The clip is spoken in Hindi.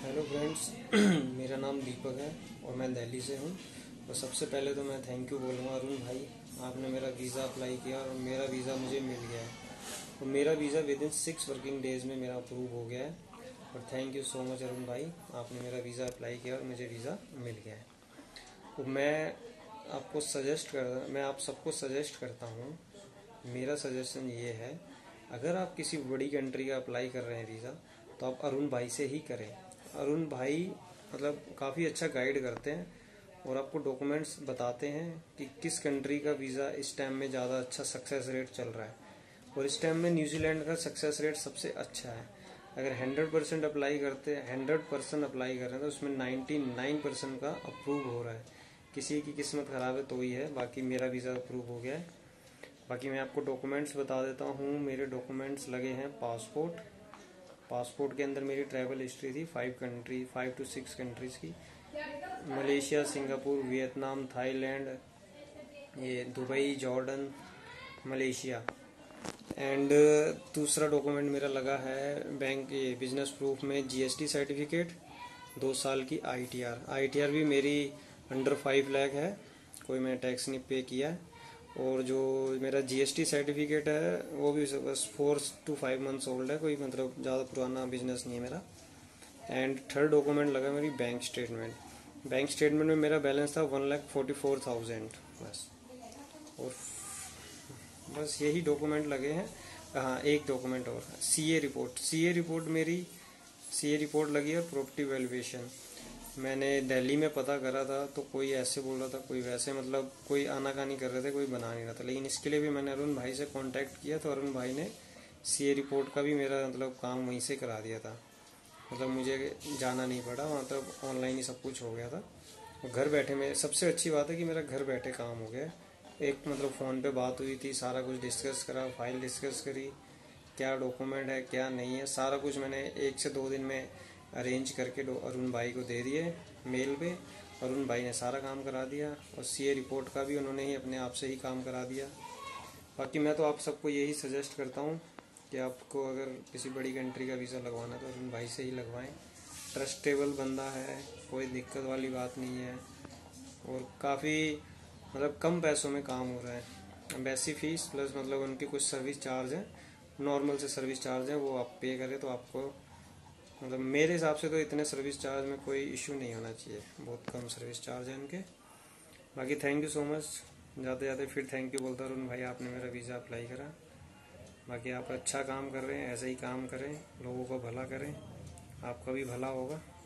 हेलो फ्रेंड्स मेरा नाम दीपक है और मैं दिल्ली से हूँ। तो सबसे पहले तो मैं थैंक यू बोलूँगा अरुण भाई, आपने मेरा वीज़ा अप्लाई किया और मेरा वीज़ा मुझे मिल गया है। तो मेरा visa within 6 working days में मेरा अप्रूव हो गया है। और thank you so much Arun भाई, आपने मेरा वीज़ा अप्लाई किया और मुझे वीज़ा मिल गया है। तो मैं आप सबको सजेस्ट करता हूँ, मेरा सजेशन ये है, अगर आप किसी बड़ी कंट्री का अप्लाई कर रहे हैं वीज़ा, तो आप अरुण भाई से ही करें। अरुण भाई मतलब काफ़ी अच्छा गाइड करते हैं और आपको डॉक्यूमेंट्स बताते हैं कि किस कंट्री का वीज़ा इस टाइम में ज़्यादा अच्छा सक्सेस रेट चल रहा है। और इस टाइम में न्यूजीलैंड का सक्सेस रेट सबसे अच्छा है। अगर 100% अप्लाई करते हैं, 100% अप्लाई कर रहे हैं, तो उसमें 99% का अप्रूव हो रहा है। किसी की किस्मत ख़राब है तो ही है, बाकी मेरा वीज़ा अप्रूव हो गया है। बाकी मैं आपको डॉक्यूमेंट्स बता देता हूँ। मेरे डॉक्यूमेंट्स लगे हैं पासपोर्ट के अंदर मेरी ट्रैवल हिस्ट्री थी 5 to 6 कंट्रीज़ की, मलेशिया, सिंगापुर, वियतनाम, थाईलैंड, ये दुबई, जॉर्डन, मलेशिया। एंड दूसरा डॉक्यूमेंट मेरा लगा है बैंक ये बिजनेस प्रूफ में जीएसटी सर्टिफिकेट, 2 साल की आईटीआर भी मेरी अंडर 5 लाख है, कोई मैंने टैक्स नहीं पे किया है। और जो मेरा जीएसटी सर्टिफिकेट है वो भी बस 4 to 5 मंथ्स ओल्ड है, कोई मतलब ज़्यादा पुराना बिजनेस नहीं है मेरा। एंड थर्ड डॉक्यूमेंट लगा मेरी बैंक स्टेटमेंट में मेरा बैलेंस था 1,44,000 बस। और बस यही डॉक्यूमेंट लगे हैं। हाँ, एक डॉक्यूमेंट और, सीए रिपोर्ट लगी है, प्रॉपर्टी वैल्यूएशन। मैंने दिल्ली में पता करा था तो कोई ऐसे बोल रहा था, कोई वैसे, मतलब कोई आनाकानी कर रहे थे, कोई बना नहीं रहा था। लेकिन इसके लिए भी मैंने अरुण भाई से कांटेक्ट किया तो अरुण भाई ने सीए रिपोर्ट का भी मेरा मतलब काम वहीं से करा दिया था। मतलब मुझे जाना नहीं पड़ा, मतलब ऑनलाइन ही सब कुछ हो गया था। और घर बैठे में सबसे अच्छी बात है कि मेरा घर बैठे काम हो गया। एक मतलब फ़ोन पे बात हुई थी, सारा कुछ डिस्कस करा, फाइल डिस्कस करी, क्या डॉक्यूमेंट है क्या नहीं है, सारा कुछ मैंने 1 से 2 दिन में अरेंज करके अरुण भाई को दे दिए मेल पे। अरुण भाई ने सारा काम करा दिया और सीए रिपोर्ट का भी उन्होंने ही अपने आप से ही काम करा दिया। बाकी मैं तो आप सबको यही सजेस्ट करता हूँ कि आपको अगर किसी बड़ी कंट्री का वीज़ा लगवाना है तो अरुण भाई से ही लगवाएं। ट्रस्टेबल बंदा है, कोई दिक्कत वाली बात नहीं है और काफ़ी मतलब कम पैसों में काम हो रहा है। बेसिक फीस प्लस मतलब उनके कुछ सर्विस चार्ज हैं, नॉर्मल से सर्विस चार्ज हैं, वो आप पे करें तो आपको मतलब मेरे हिसाब से तो इतने सर्विस चार्ज में कोई इशू नहीं होना चाहिए, बहुत कम सर्विस चार्ज है उनके। बाकी थैंक यू सो मच, जाते जाते फिर थैंक यू बोलता अरुण भाई, आपने मेरा वीज़ा अप्लाई करा। बाकी आप अच्छा काम कर रहे हैं, ऐसे ही काम करें, लोगों का भला करें, आपका भी भला होगा।